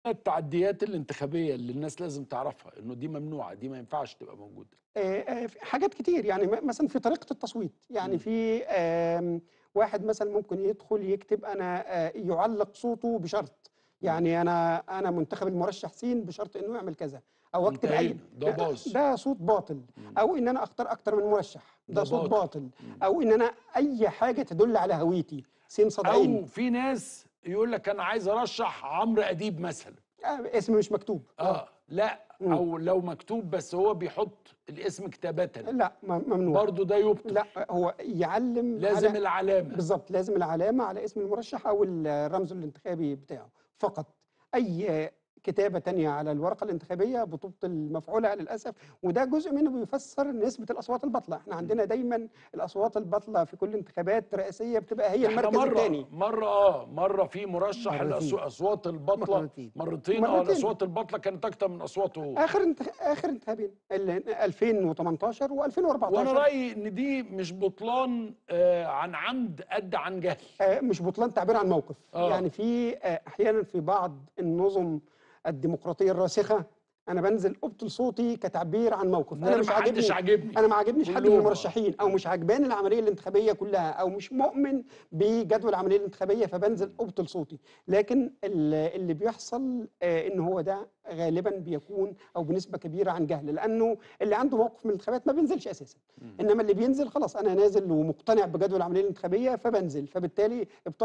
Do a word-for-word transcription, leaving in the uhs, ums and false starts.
التعديات الانتخابية اللي الناس لازم تعرفها إنه دي ممنوعة، دي ما ينفعش تبقى موجودة؟ آآ، آآ، في حاجات كتير، يعني م مثلًا في طريقة التصويت، يعني إمم. في آمم، واحد مثلًا ممكن يدخل يكتب أنا آآ، يعلّق صوته بشرط، إمم. يعني أنا أنا منتخب المرشح س بشرط إنه يعمل كذا، أو أكتب أي انتهينا، ده أ باظ. ده صوت باطل، إمم. أو إن أنا أختار أكتر من مرشح، ده ده صوت باطل. باطل، إمم. أو إن أنا أي حاجة تدل على هويتي س، ص، ع. أو في ناس يقول لك أنا عايز أرشّح عمرو أديب مثلًا. آآ، اسم مش مكتوب، آه. آه، لأ، إمم. أو لو مكتوب بس هو بيحط الاسم كتابةً، لأ، م ممنوع. برضه ده يُبطل. لأ، هو يعلّم لازم على العلامة. بالضبط، لازم العلامة على اسم المرشح أو ال الرمز الانتخابي بتاعه فقط. أي كتابة تانية على الورقة الانتخابية بتبطل مفعولها للأسف، وده جزء منه بيفسّر نسبة الأصوات الباطلة، إحنا إمم. عندنا دايمًا الأصوات الباطلة في كل انتخابات رئاسية بتبقى هي ده إحنا المركز مرّة التاني. مرّة آه، مرّة في مرشح الأص مرتين، أصوات الباطلة مرتين. مرتين آه، مرتين. الأصوات الباطلة كانت أكتر من أصواته هو. آخر انتخ آخر انتخابين ال ألفين وتمنتاشر وأنا و2014. رأيي إن دي مش بُطلان آآ، عن عمد قد عن جهل. آآ، مش بُطلان تعبير عن موقف، آه. يعني في آآ، أحيانًا في بعض النُظم الديمقراطية الراسخة، أنا بانزل أبطل صوتي كتعبير عن موقف، إن أنا أنا مش ما حدش عاجبني عاجبني، أنا ما عاجبنيش حد من كلّهم آه. المرشحين، أو إمم. مش عاجباني العملية الانتخابية كلّها، أو مش مؤمن بجدوى العملية الانتخابية، فبانزل إمم. أبطل صوتي، لكن ال اللي بيحصل آآ، إن هو ده غالبًا بيكون أو بنسبة كبيرة عن جهل، لأنه اللي عنده موقف من الانتخابات ما بينزلش أساسًا، إمم. إنما اللي بينزل خلاص أنا نازل ومقتنع بجدوى العملية الانتخابية فبانزل، فبالتالي ابط